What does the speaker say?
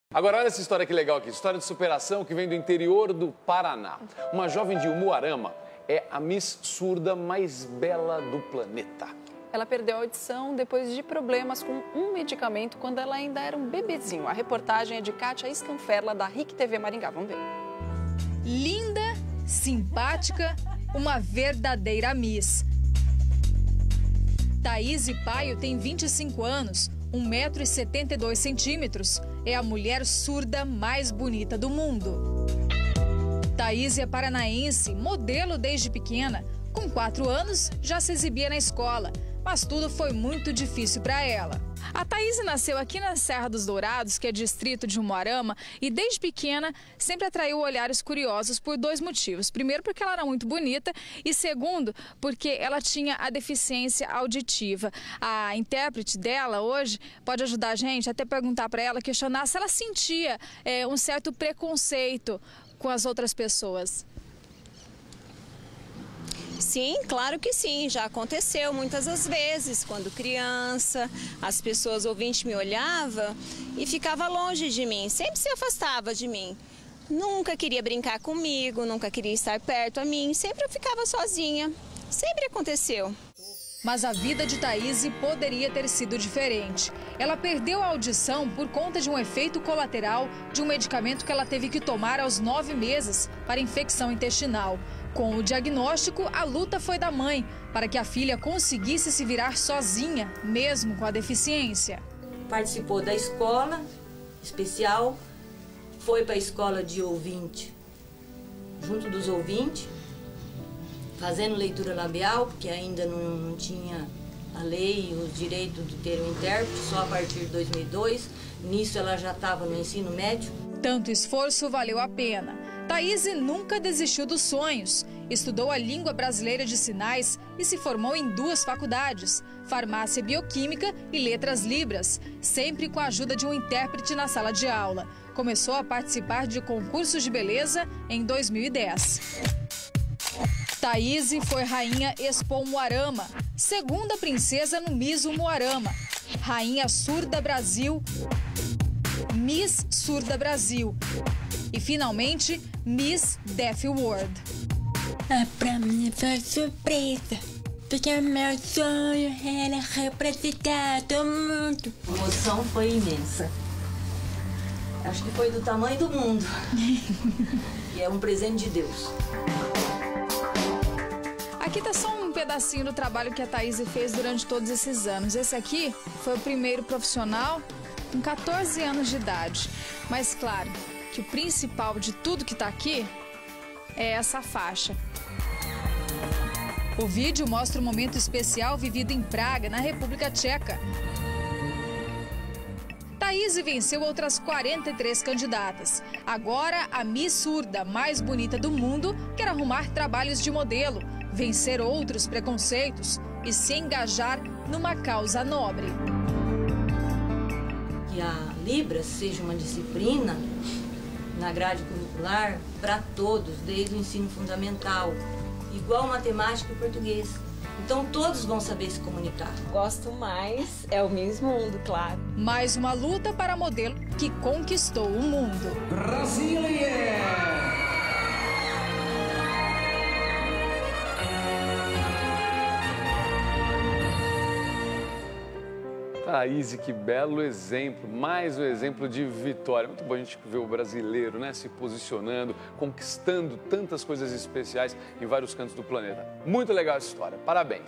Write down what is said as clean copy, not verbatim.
Agora olha essa história que legal aqui, história de superação que vem do interior do Paraná. Uma jovem de Umuarama é a Miss Surda mais bela do planeta. Ela perdeu a audição depois de problemas com um medicamento quando ela ainda era um bebezinho. A reportagem é de Kátia Scanferla, da RIC TV Maringá. Vamos ver. Linda, simpática, uma verdadeira Miss. Thaíse Paio tem 25 anos, 1,72 m. É a mulher surda mais bonita do mundo. Thaíse é paranaense, modelo desde pequena. Com 4 anos, já se exibia na escola, mas tudo foi muito difícil para ela. A Thaíse nasceu aqui na Serra dos Dourados, que é distrito de Umuarama, e desde pequena sempre atraiu olhares curiosos por 2 motivos. Primeiro, porque ela era muito bonita e segundo, porque ela tinha a deficiência auditiva. A intérprete dela hoje pode ajudar a gente até perguntar para ela, questionar se ela sentia um certo preconceito com as outras pessoas. Sim, claro que sim, já aconteceu muitas das vezes, quando criança, as pessoas ouvintes me olhavam e ficavam longe de mim, sempre se afastava de mim. Nunca queria brincar comigo, nunca queria estar perto a mim, sempre eu ficava sozinha, sempre aconteceu. Mas a vida de Thaíse poderia ter sido diferente. Ela perdeu a audição por conta de um efeito colateral de um medicamento que ela teve que tomar aos 9 meses para infecção intestinal. Com o diagnóstico, a luta foi da mãe para que a filha conseguisse se virar sozinha, mesmo com a deficiência. Participou da escola especial, foi para a escola de ouvinte, junto dos ouvintes, fazendo leitura labial, porque ainda não tinha a lei e o direito de ter um intérprete, só a partir de 2002. Nisso ela já estava no ensino médio. Tanto esforço valeu a pena. Thaíse nunca desistiu dos sonhos. Estudou a língua brasileira de sinais e se formou em 2 faculdades, farmácia bioquímica e letras libras, sempre com a ajuda de um intérprete na sala de aula. Começou a participar de concursos de beleza em 2010. Thaíse foi rainha Expo Umuarama, segunda princesa no Miss Umuarama, rainha Surda Brasil, Miss Surda Brasil e, finalmente, Miss Deaf World. Pra mim foi surpresa, porque meu sonho era representar todo mundo. A emoção foi imensa. Acho que foi do tamanho do mundo. E é um presente de Deus. Aqui está só um pedacinho do trabalho que a Thaíse fez durante todos esses anos. Esse aqui foi o primeiro profissional com 14 anos de idade. Mas claro que o principal de tudo que está aqui é essa faixa. O vídeo mostra um momento especial vivido em Praga, na República Tcheca. Thaíse venceu outras 43 candidatas. Agora, a Miss Surda mais bonita do mundo quer arrumar trabalhos de modelo, vencer outros preconceitos e se engajar numa causa nobre. Que a Libras seja uma disciplina na grade curricular para todos, desde o ensino fundamental, igual matemática e português. Então todos vão saber se comunicar. Gosto mais, é o Miss Mundo, claro. Mais uma luta para a modelo que conquistou o mundo. Brasília! Thaíse, que belo exemplo, mais um exemplo de vitória. Muito bom a gente ver o brasileiro, né, se posicionando, conquistando tantas coisas especiais em vários cantos do planeta. Muito legal essa história, parabéns.